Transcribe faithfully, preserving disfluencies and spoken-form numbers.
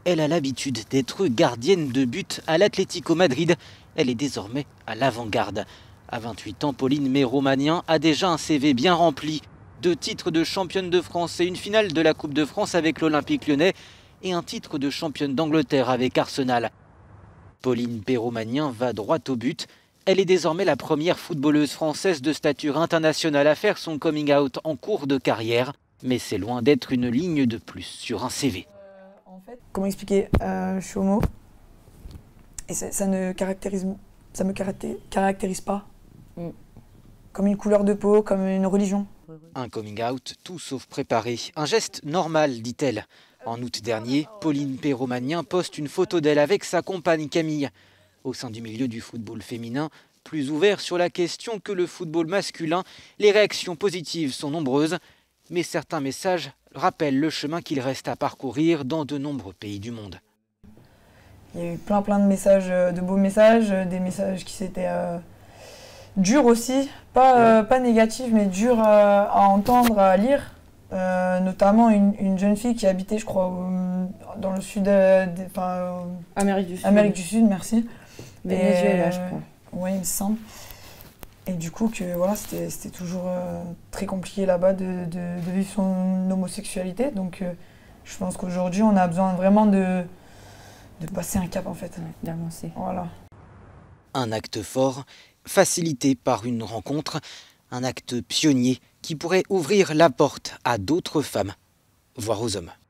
Elle a l'habitude d'être gardienne de but à l'Atlético Madrid. Elle est désormais à l'avant-garde. À vingt-huit ans, Pauline Méromanien a déjà un C V bien rempli. Deux titres de championne de France et une finale de la Coupe de France avec l'Olympique Lyonnais et un titre de championne d'Angleterre avec Arsenal. Pauline Méromanien va droit au but. Elle est désormais la première footballeuse française de stature internationale à faire son coming out en cours de carrière. Mais c'est loin d'être une ligne de plus sur un C V. En fait, comment expliquer, euh, je suis homo et ça, ça ne caractérise, ça me caractérise, caractérise pas mm. Comme une couleur de peau, comme une religion. Un coming out tout sauf préparé, un geste normal, dit-elle. En août dernier, Pauline Méromanien poste une photo d'elle avec sa compagne Camille. Au sein du milieu du football féminin, plus ouvert sur la question que le football masculin, les réactions positives sont nombreuses, mais certains messages rappellent le chemin qu'il reste à parcourir dans de nombreux pays du monde. Il y a eu plein plein de messages, de beaux messages, des messages qui s'étaient euh, durs aussi, pas, euh, pas négatifs mais durs à, à entendre, à lire. Euh, notamment une, une jeune fille qui habitait, je crois, au, dans le sud, euh, des, enfin, Amérique du Sud. Amérique du Sud, merci. Venezuela, je crois. Oui, il me semble. Et du coup, que voilà, c'était toujours euh, très compliqué là-bas de, de, de vivre son homosexualité. Donc, euh, je pense qu'aujourd'hui, on a besoin vraiment de, de passer un cap, en fait. Ouais, d'avancer. Voilà. Un acte fort, facilité par une rencontre, un acte pionnier qui pourrait ouvrir la porte à d'autres femmes, voire aux hommes.